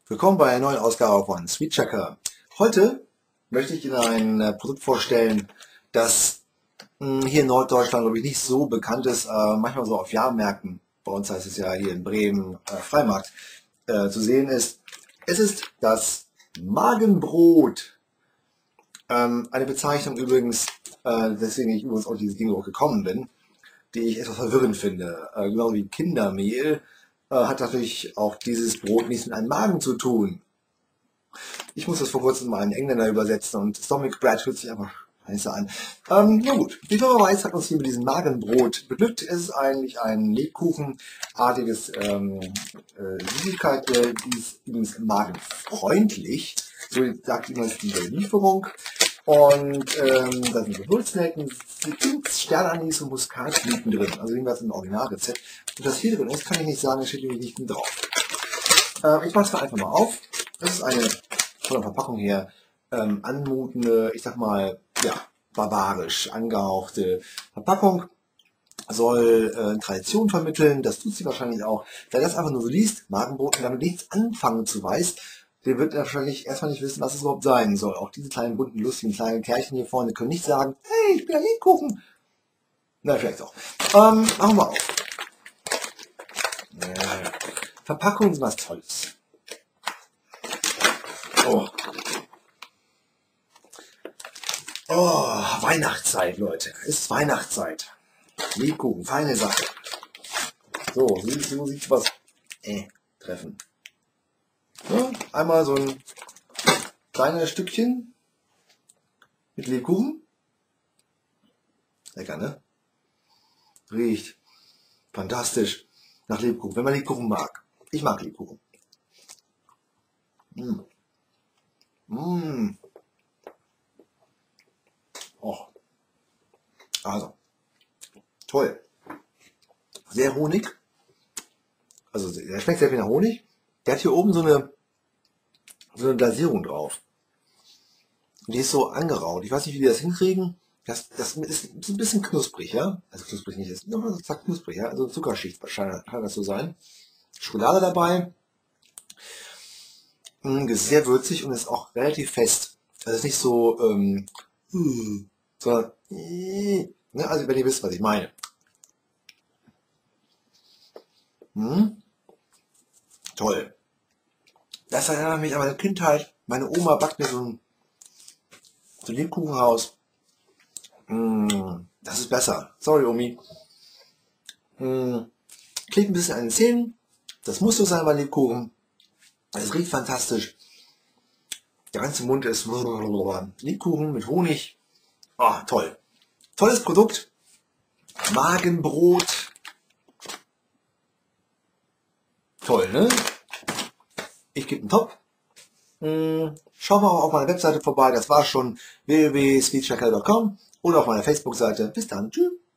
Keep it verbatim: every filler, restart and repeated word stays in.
Willkommen bei einer neuen Ausgabe von Sweet Checker. Heute möchte ich Ihnen ein äh, Produkt vorstellen, das mh, hier in Norddeutschland, glaube ich, nicht so bekannt ist, äh, manchmal so auf Jahrmärkten, bei uns heißt es ja hier in Bremen äh, Freimarkt, äh, zu sehen ist. Es ist das Magenbrot. Ähm, eine Bezeichnung übrigens, äh, deswegen ich übrigens auf dieses Ding auch gekommen bin, die ich etwas verwirrend finde. Äh, genau wie Kindermehl äh, hat natürlich auch dieses Brot nichts mit einem Magen zu tun. Ich muss das vor kurzem mal in Engländer übersetzen und Stomach Bread hört sich einfach scheiße an. Ähm, na gut, die Firma Weiß hat uns hier mit diesem Magenbrot beglückt. Es ist eigentlich ein Lebkuchenartiges ähm, äh, Süßigkeit, äh, die ist übrigens magenfreundlich. So sagt immer die Lieferung. Und ähm, da sind Gewürznelken, Sternanis und Muskatblüten drin. Also irgendwas im Originalrezept. Und was hier drin ist, kann ich nicht sagen, es steht nämlich nicht drauf. Äh, ich mache es mal einfach mal auf. Das ist eine von der Verpackung her ähm, anmutende, ich sag mal, ja, barbarisch angehauchte Verpackung. Soll äh, Tradition vermitteln, das tut sie wahrscheinlich auch. Wer das einfach nur so liest, Magenbrot, und damit nichts anfangen zu weiß, der wird wahrscheinlich erstmal nicht wissen, was es überhaupt sein soll. Auch diese kleinen bunten, lustigen kleinen Kerlchen hier vorne können nicht sagen, hey, ich bin ein Lebkuchen. Na, vielleicht auch. Ähm, machen wir auf. Ja. Verpackungen sind was Tolles. Oh. Oh, Weihnachtszeit, Leute. Es ist Weihnachtszeit. Lebkuchen, feine Sache. So, so sieht was äh, treffen. Ja, einmal so ein kleines Stückchen mit Lebkuchen. Lecker, ne? Riecht fantastisch nach Lebkuchen, wenn man Lebkuchen mag. Ich mag Lebkuchen. Mm. Mm. Oh. Also, toll. Sehr Honig. Also, der schmeckt sehr viel nach Honig. Der hat hier oben so eine, so eine Glasierung drauf. Und die ist so angeraut. Ich weiß nicht, wie die das hinkriegen. Das, das ist ein bisschen knusprig, ja? Also knusprig nicht ist. Ja, das sagt knusprig, ja? Also Zuckerschicht wahrscheinlich kann das so sein. Schokolade dabei. Ist sehr würzig und ist auch relativ fest. Das ist nicht so, ähm, sondern, ne, also wenn ihr wisst, was ich meine. Hm? Toll. Das erinnert mich an meine Kindheit. Meine Oma backt mir so ein, so ein Lebkuchenhaus. Mm, das ist besser. Sorry, Omi. Mm, klebt ein bisschen an den Zähnen. Das muss so sein bei Lebkuchen. Es riecht fantastisch. Der ganze Mund ist Lebkuchen mit Honig. Oh, toll. Tolles Produkt. Magenbrot. Toll, ne? Ich gebe einen Top. Hm, schau mal auf meiner Webseite vorbei. Das war schon w w w punkt sweet checker punkt com oder auf meiner Facebook-Seite. Bis dann. Tschüss.